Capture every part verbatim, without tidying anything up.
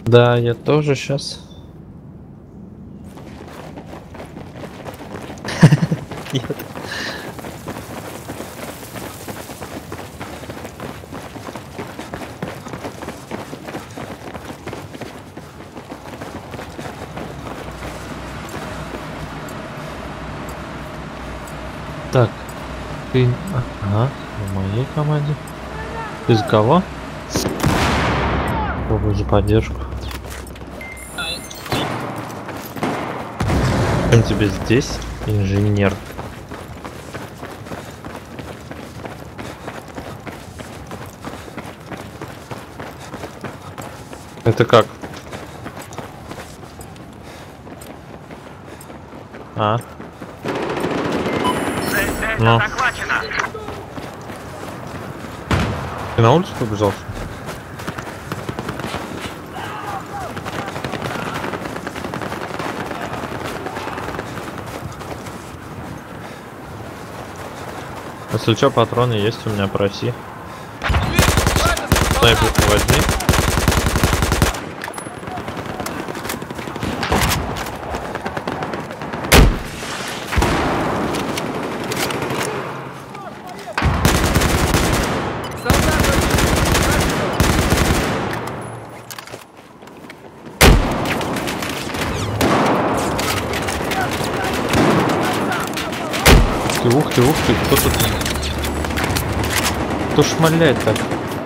Да, я тоже сейчас. Нет. Так, ты... Ага, в моей команде. Ты за кого? Пробую за поддержку. Чем тебе здесь, инженер? Это как? А? Ну. Ты на улицу побежал? Если что, патроны есть у меня, проси. Снайперку возьми. Ух ты, ух ты, кто тут? Кто шмаляет так?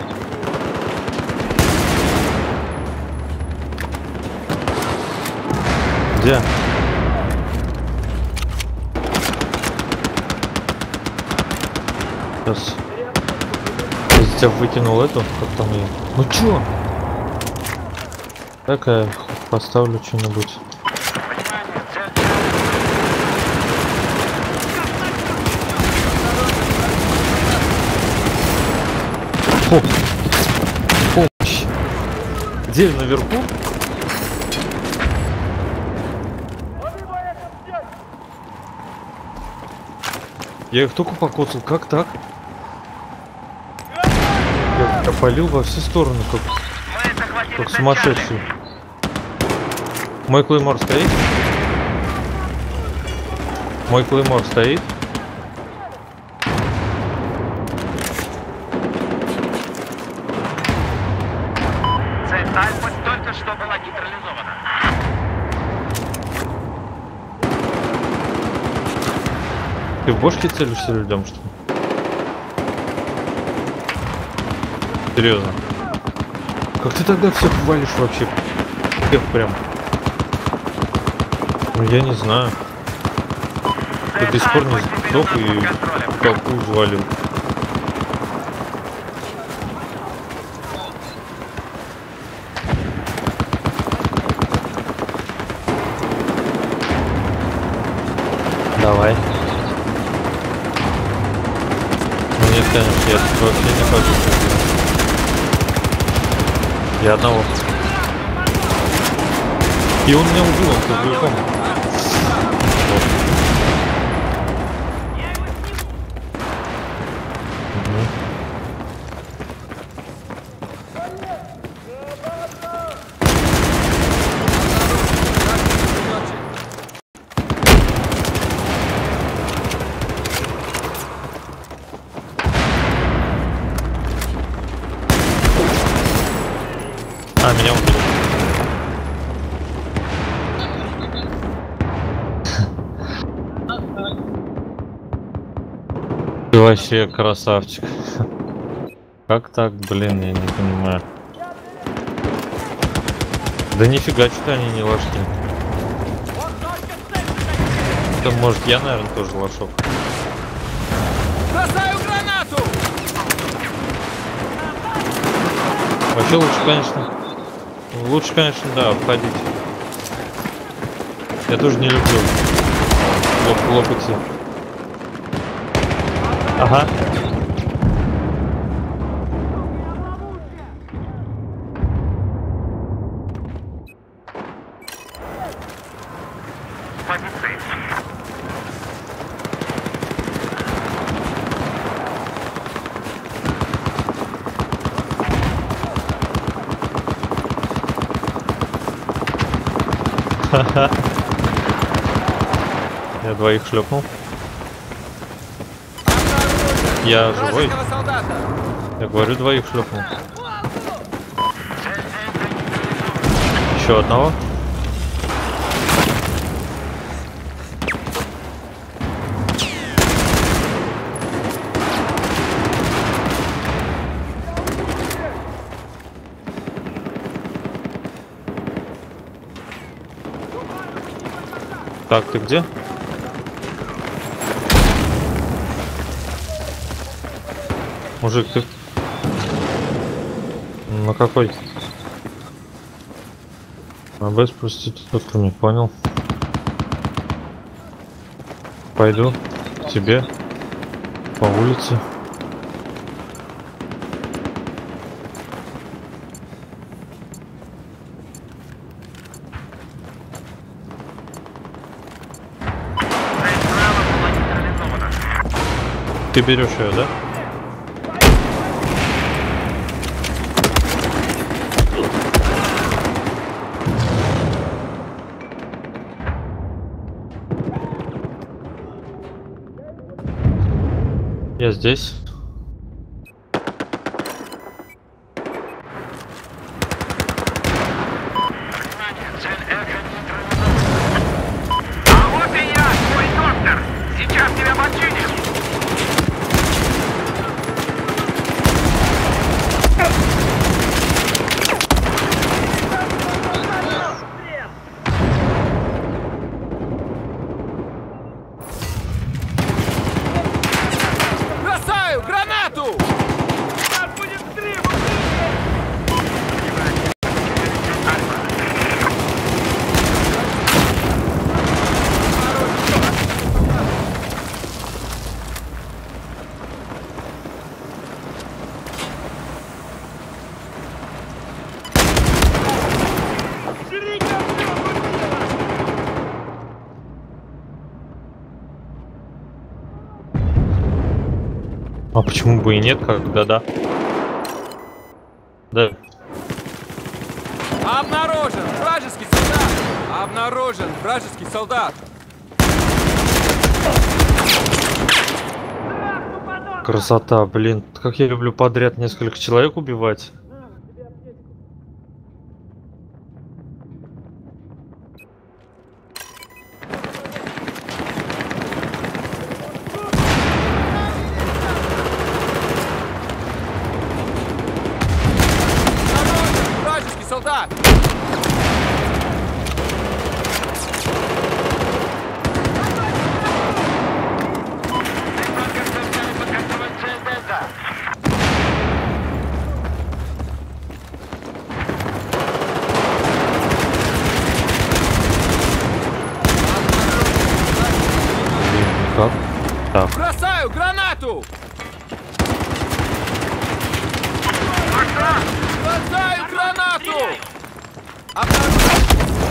Где? Сейчас. Я за тебя выкинул эту, как там ее. Ну чё? Так я поставлю что-нибудь. Фу. Помощь. Где наверху? Я их только покоцал, как так? Я, я полил во все стороны, как, как сумасшедший. Мой клеймор стоит? Мой клеймор стоит? Цель Альфа только что была нейтрализована. Ты в бошке целишься людям, что ли? Серьезно? Как ты тогда всех валишь вообще? Всех прям. Ну я не знаю. Я до сих пор не сдох и толпу взвалил. Давай. Ну нет, конечно, я тут вообще не хочу. Я одного. И он меня убил, он по-другому. А, меня убили. Ты вообще красавчик. Как так, блин, я не понимаю. Да нифига, что они не лошки. Да может я, наверное, тоже лошок. Бросаю гранату! Вообще лучше, конечно. Лучше, конечно, да, обходить. Я тоже не люблю лоп лопаться. Ага. Я двоих шлепнул. Я живой. Я говорю, двоих шлепнул. Еще одного. Так, ты где? Мужик, ты... На какой? А без проститутка, не понял. Пойду к тебе по улице. Ты берешь ее, да? Я здесь. А вот и я, твой доктор! Сейчас тебя починим! Бросаю гранату! Нас будет три! А почему бы и нет, когда да? Да. Обнаружен вражеский солдат! Обнаружен вражеский солдат! Красота, блин. Как я люблю подряд несколько человек убивать. Обнаружен вражеский солдат! Блин, как? Так. Бросаю гранату! Бросаю гранату! Обнаружен!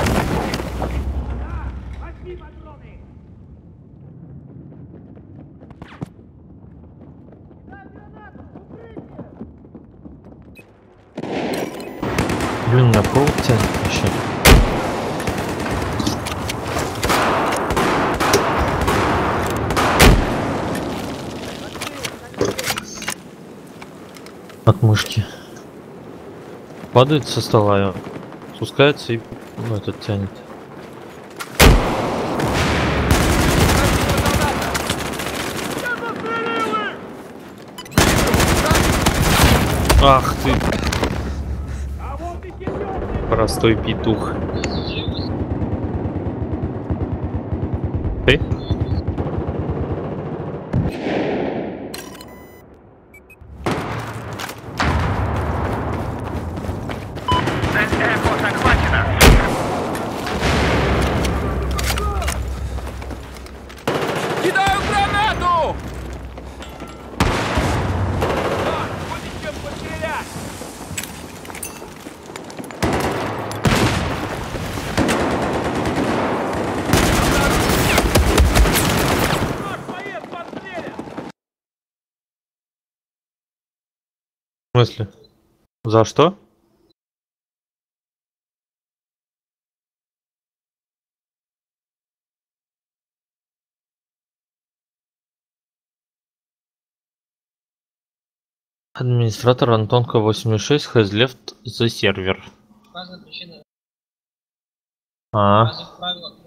Блин, на провод тянет вообще. От мышки. Падает со стола, спускается и ну, этот тянет. Ах ты! Простой петух. Ты? Цель Эхо захвачена! Кидаю гранату! Так, будет чем пострелять! В смысле? За что? Администратор Антонка восемьдесят шесть has left the server. Указана причина. А, Указывает правила